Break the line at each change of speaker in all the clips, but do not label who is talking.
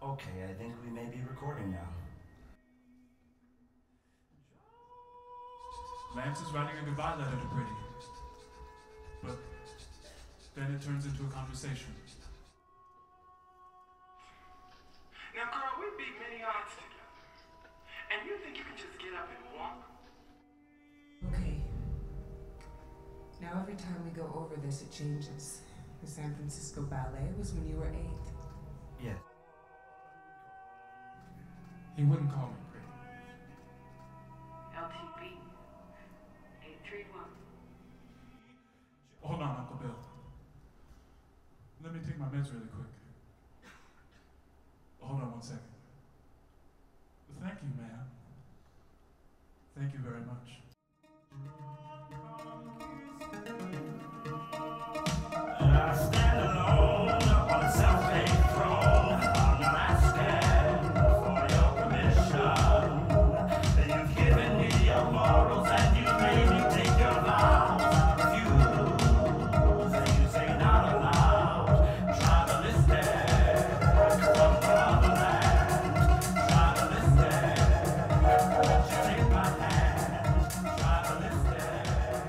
Okay, I think we may be recording now.
Lance is writing a goodbye letter to Pretty. But then it turns into a conversation.
Now, girl, we beat many odds together. And you think you can just get up and walk?
Okay. Now every time we go over this, it changes. The San Francisco Ballet was when you were 8.
Yes.
He wouldn't call me Pretty.
LTB 831.
Hold on, Uncle Bill. Let me take my meds really quick. Hold on 1 second. Thank you, ma'am. Thank you very much.
I stand alone upon a self-made throne. I'm asking for your permission. You've given me your morals and you made me take your vows. I refuse, and you say not allowed. Tribalistic from the motherland. Tribalistic, won't you take my hand? Tribalistic.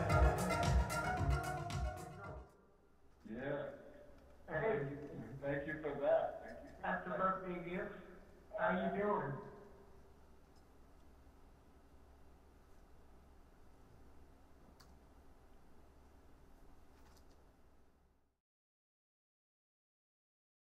Yeah. Hey, thank you for that. Thank you.
Happy birthday gift. How you doing?